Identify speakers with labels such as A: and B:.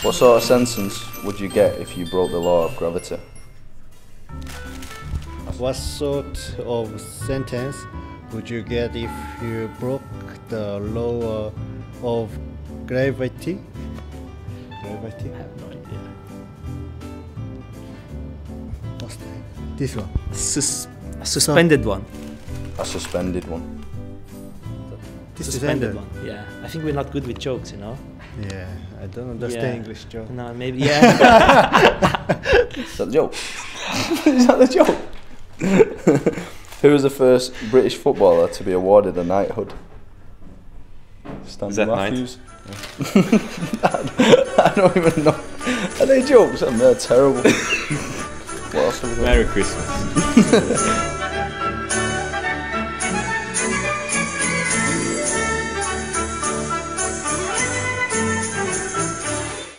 A: What sort of sentence would you get if you broke the law of gravity?
B: What sort of sentence would you get if you broke the law of gravity? Gravity?
C: I have no idea.
B: What's that? This one.
C: A suspended one.
A: A suspended one.
C: Suspended one. Yeah. I think we're not good with jokes, you know.
B: Yeah, I don't understand English joke.
C: No, maybe. Yeah.
A: Is that the joke? Is that the joke? Who was the first British footballer to be awarded a knighthood? Stanley
D: Is that
A: Matthews. I don't even know. Are they jokes? They're terrible. What else have we got?
D: Merry Christmas.